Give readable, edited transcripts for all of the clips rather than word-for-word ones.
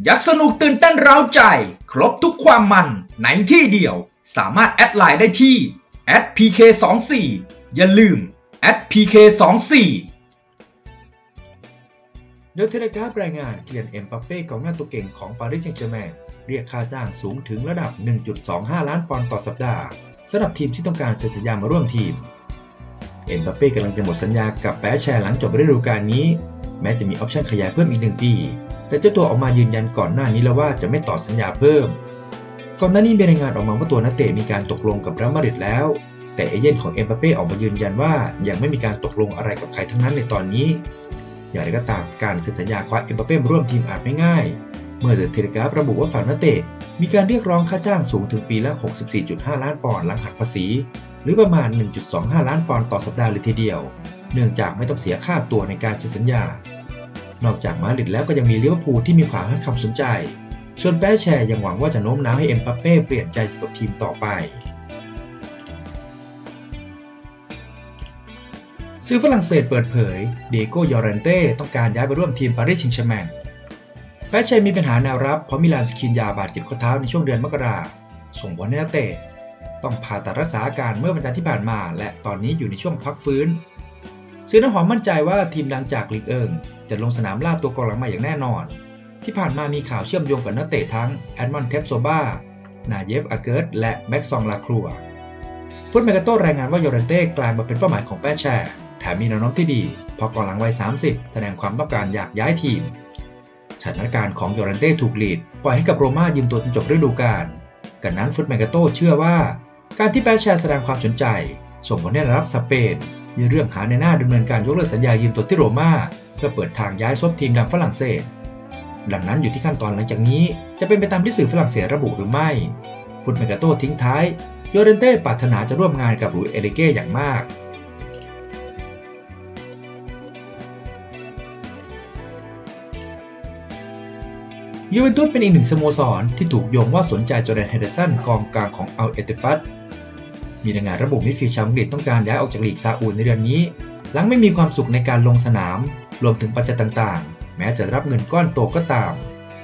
ยักสนุกตื่นเต้นเร้าใจครบทุกความมันในที่เดียวสามารถแอดไลน์ได้ที่ @pk24 อย่าลืม @pk24 โดยเทเลกราฟรายงานเคียน เอ็มบัปเป้กองหน้าตัวเก่งของปารีสแซงต์แชร์แมงเรียกค่าจ้างสูงถึงระดับ 1.25 ล้านปอนด์ต่อสัปดาห์สำหรับทีมที่ต้องการเซ็นสัญญามาร่วมทีมเอ็มบัปเป้กำลังจะหมดสัญญากับแปะแชร์หลังจบฤดูกาลนี้แม้จะมีออปชั่นขยายเพิ่มอีก1 ปีแต่เจ้าตัวออกมายืนยันก่อนหน้านี้แล้วว่าจะไม่ต่อสัญญาเพิ่มก่อนหน้านี้มีรายงานออกมาว่าตัวนักเตะมีการตกลงกับเรอัลมาดริดแล้วแต่เอเจนต์ของเอ็มบัปเป้ออกมายืนยันว่ายังไม่มีการตกลงอะไรกับใครทั้งนั้นในตอนนี้อย่างไรก็ตามการเซ็นสัญญาคว้าเอ็มบัปเป้มาร่วมทีมอาจไม่ง่ายเมื่อเดอะเทเลกราฟระบุว่าฝั่งนักเตะมีการเรียกร้องค่าจ้างสูงถึงปีละ 64.5 ล้านปอนด์หลังหักภาษีหรือประมาณ 1.25 ล้านปอนด์ต่อสัปดาห์เลยทีเดียวเนื่องจากไม่ต้องเสียค่าตัวในการเซ็นสัญญานอกจากมาดริดแล้วก็ยังมีลิเวอร์พูลที่มีความให้ความสนใจส่วนแปะแชร์ยังหวังว่าจะโน้มน้าวให้เอ็มบัปเป้เปลี่ยนใจกับทีมต่อไปสื่อฝรั่งเศสเปิดเผยเดียโก้ ยอเรนเต้ต้องการย้ายไปร่วมทีมปารีสแซงต์แชร์แมงแปะแชร์มีปัญหาแนวรับเพราะมิลาน สคินยาบาดเจ็บข้อเท้าในช่วงเดือนมกราคมส่งผลให้นักเตะต้องผ่าตัดรักษาอาการเมื่อวันจันทร์ที่ผ่านมาและตอนนี้อยู่ในช่วงพักฟื้นซื้อน้ำหอมมั่นใจว่าทีมดังจากลีกเอิงจะลงสนามล่าตัวกองหลังใหม่อย่างแน่นอนที่ผ่านมามีข่าวเชื่อมโยงกับนักเตะทั้งแอดมอนด์ เทปโซบานาเยฟ อาเกิร์ตและแม็กซองลาครัวฟุตเมกาโต้รายงานว่ายอเรนเต้กลายมาเป็นเป้าหมายของแปะแชร์แถมมีแนวโน้มที่ดีพอกองหลังวัย 30แสดงความต้องการอยากย้ายทีมสถานการณ์ของยอเรนเต้ถูกลีดปล่อยให้กับโรม่ายืมตัวจนจบฤดูกาลกันนั้นฟุตเมกาโต้เชื่อว่าการที่แปะแชร์แสดงความสนใจส่งผลให้ระดับสเปนมีเรื่องหาในหน้าดำเนินการยกเลิกสัญญายืมตัวที่โรม่าเพื่อเปิดทางย้ายซบทีมดังฝรั่งเศสดังนั้นอยู่ที่ขั้นตอนหลังจากนี้จะเป็นไปตามที่สื่อฝรั่งเศสระบุหรือไม่ฟุตเมกาโต้ทิ้งท้ายยอเรนเต้ปรารถนาจะร่วมงานกับหลุยส์ เอริเก้อย่างมากยูเวนตุสเป็นอีกหนึ่งสโมสรที่ถูกโยงว่าสนใจจอร์แดน เฮนเดอร์สันกองกลางของอัล เอติฟัดมีรายงานระบุมิดฟิลด์ชาวอังกฤษต้องการย้ายออกจากลีกซาอุในเดือนนี้หลังไม่มีความสุขในการลงสนามรวมถึงปัจจัยต่างๆแม้จะรับเงินก้อนโตก็ตาม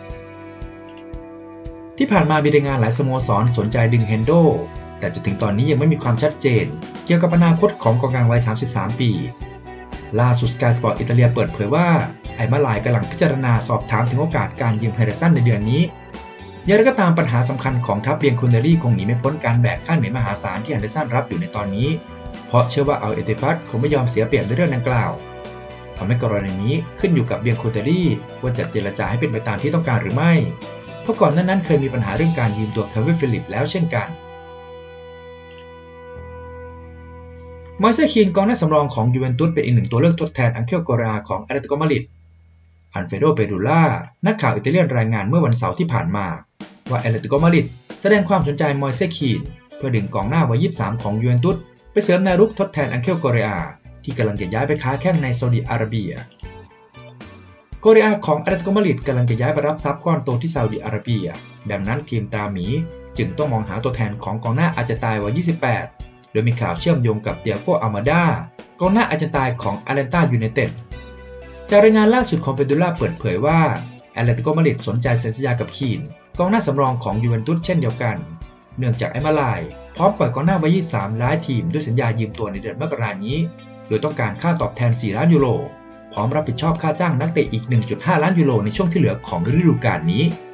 ที่ผ่านมามีรายงานหลายสโมสรสนใจดึงเฮนโดแต่จนถึงตอนนี้ยังไม่มีความชัดเจนเกี่ยวกับอนาคตของกองกลางวัย 33 ปีล่าสุดสกายสปอร์ตอิตาเลียเปิดเผยว่าไอมาลายกำลังพิจารณาสอบถามถึงโอกาสการยืมเฮนเดอร์สันในเดือนนี้อย่างไรก็ตามปัญหาสำคัญของทัพเบียงคุนเดรี่คงหนีไม่พ้นการแบกค่าเหนื่อยมหาศาลที่เฮนเดอร์สันรับอยู่ในตอนนี้เพราะเชื่อว่าอัล เอติฟัดคงไม่ยอมเสียเปรียบในเรื่องดังกล่าวทำให้กรณีนี้ขึ้นอยู่กับเบียงคุนเดรี่ว่าจะเจรจาให้เป็นไปตามที่ต้องการหรือไม่เพราะก่อนหน้านั้นเคยมีปัญหาเรื่องการยืมตัวเควิน ฟิลิปแล้วเช่นกันมอยเซคีนกองหน้าสำรองของยูเวนตุสเป็นอีกหนึ่งตัวเลือกทดแทนอังเคล โกราของแอตเลติโก มาดริดอันเฟโด เปรูล่านักข่าวอิตาเลียนรายงานเมื่อวันเสาร์ที่ผ่านมาว่าแอตเลติโก มาดริดแสดงความสนใจมอยเซคีนเพื่อดึงกองหน้าวัย 23 ของยูเวนตุสไปเสริมแนวรุกทดแทนอังเคล โกราที่กำลังจะย้ายไปค้าแข้งในซาอุดิอาระเบียโกราของแอตเลติโก มาดริดกำลังจะย้ายไปรับทรัพย์ก้อนโตที่ซาอุดิอาระเบียดังนั้นทีมตาหมีจึงต้องมองหาตัวแทนของกองหน้าอาร์เจนตินาวัย 28โดยมีข่าวเชื่อมโยงกับเตียโก อามาดากองหน้าอาร์เจนตินาของอาร์เลนตายูไนเต็ดจากรายงานล่าสุดของเปดูล่าเปิดเผยว่าแอตเลติโก มาดริดสนใจเซ็นสัญญากับคีนกองหน้าสำรองของยูเวนตุสเช่นเดียวกันเนื่องจากไอมาลายพร้อมปล่อยกองหน้าวัย 23 ย้ายทีมด้วยสัญญายืมตัวในเดือนมกราคมนี้โดยต้องการค่าตอบแทน 4 ล้านยูโรพร้อมรับผิดชอบค่าจ้างนักเตะอีก 1.5 ล้านยูโรในช่วงที่เหลือของฤดูกาลนี้